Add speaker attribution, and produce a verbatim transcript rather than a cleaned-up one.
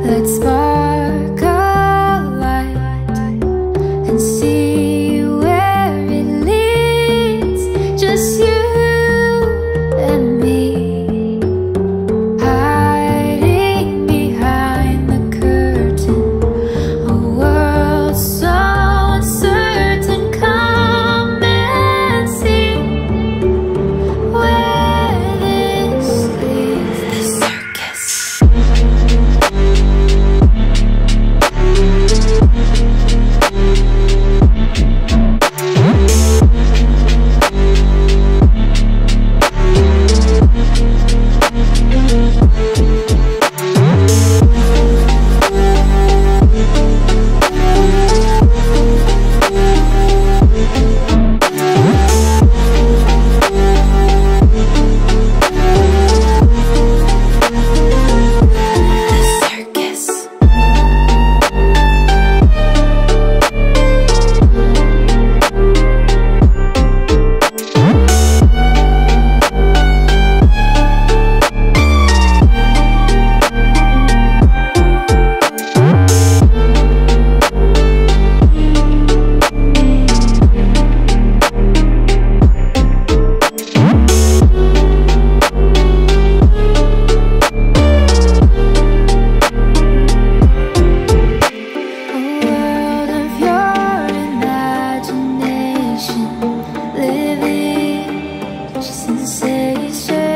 Speaker 1: Let's spark a light and see where it leads. Just you and me, hiding behind the curtain. A world so uncertain. Come and see where this leads. The circus. Living just in the city.